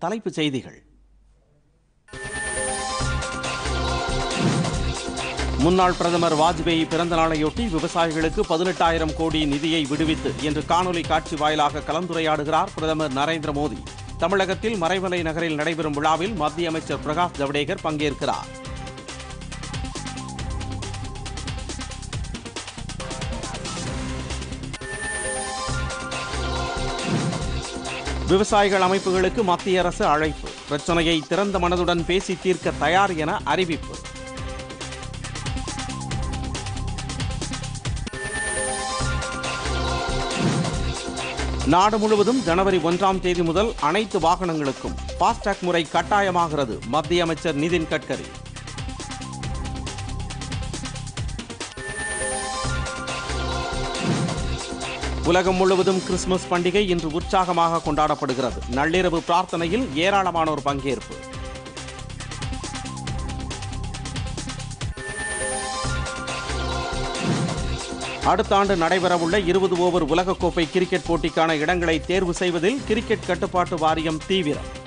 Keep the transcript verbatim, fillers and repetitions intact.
தலைப்புச் செய்திகள். முன்னாள் பிரதமர் வாஜ்பேயி பிறந்த நாளையொட்டி விவசாயிகளுக்கு பதினெட்டாயிரம் கோடி நிதியை விடுவித்து இன்று காணொலி காட்சி வாயிலாக கலந்துரையாடுகிறார் பிரதமர் நரேந்திர மோடி. தமிழகத்தில் மறைமலை நகரில் நடைபெறும் விழாவில் மத்திய அமைச்சர் பிரகாஷ் ஜவடேகர் பங்கேற்கிறார். விவசாயிகள் அமைப்புகளுக்கு மத்திய அரசு அழைப்பு. பிரச்சனையை திறந்த மனதுடன் பேசி தீர்க்க தயார் என அறிவிப்பு. நாடு முழுவதும் ஜனவரி ஒன்றாம் தேதி முதல் அனைத்து வாகனங்களுக்கும் ஃபாஸ்டாக் முறை கட்டாயமாகிறது. மத்திய அமைச்சர் நிதின் கட்கரி. உலகம் முழுவதும் கிறிஸ்துமஸ் பண்டிகை இன்று உற்சாகமாக கொண்டாடப்படுகிறது. நள்ளிரவு பிரார்த்தனையில் ஏராளமானோர் பங்கேற்பு. அடுத்த ஆண்டு நடைபெறவுள்ள இருபது ஓவர் உலகக்கோப்பை கிரிக்கெட் போட்டிக்கான இடங்களை தேர்வு செய்வதில் கிரிக்கெட் கட்டுப்பாட்டு வாரியம் தீவிரம்.